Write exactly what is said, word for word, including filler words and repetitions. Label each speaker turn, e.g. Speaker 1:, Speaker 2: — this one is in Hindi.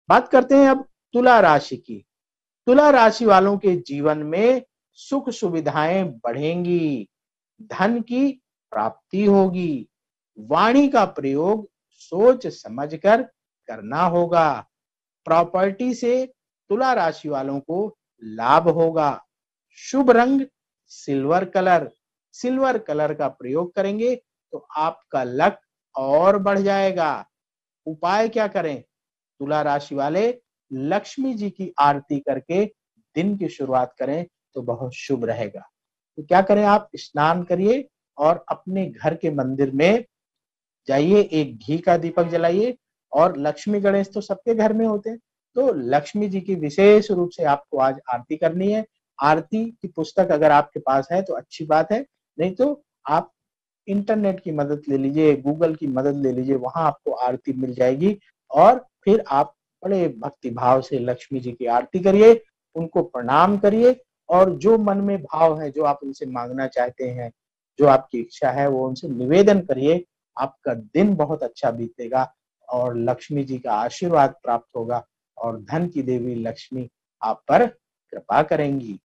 Speaker 1: बात करते हैं अब तुला राशि की। तुला राशि वालों के जीवन में सुख सुविधाएं बढ़ेंगी, धन की प्राप्ति होगी, वाणी का प्रयोग सोच समझकर करना होगा। प्रॉपर्टी से तुला राशि वालों को लाभ होगा। शुभ रंग सिल्वर कलर, सिल्वर कलर का प्रयोग करेंगे तो आपका लक और बढ़ जाएगा। उपाय क्या करें? तुला राशि वाले लक्ष्मी जी की आरती करके दिन की शुरुआत करें तो बहुत शुभ रहेगा। तो क्या करें, आप स्नान करिए और अपने घर के मंदिर में जाइए, एक घी का दीपक जलाइए। और लक्ष्मी गणेश तो सबके घर में होते हैं, तो लक्ष्मी जी की विशेष रूप से आपको आज आरती करनी है। आरती की पुस्तक अगर आपके पास है तो अच्छी बात है, नहीं तो आप इंटरनेट की मदद ले लीजिए, गूगल की मदद ले लीजिए, वहां आपको आरती मिल जाएगी। और फिर आप बड़े भक्ति भाव से लक्ष्मी जी की आरती करिए, उनको प्रणाम करिए और जो मन में भाव है, जो आप उनसे मांगना चाहते हैं, जो आपकी इच्छा है, वो उनसे निवेदन करिए। आपका दिन बहुत अच्छा बीतेगा और लक्ष्मी जी का आशीर्वाद प्राप्त होगा और धन की देवी लक्ष्मी आप पर कृपा करेंगी।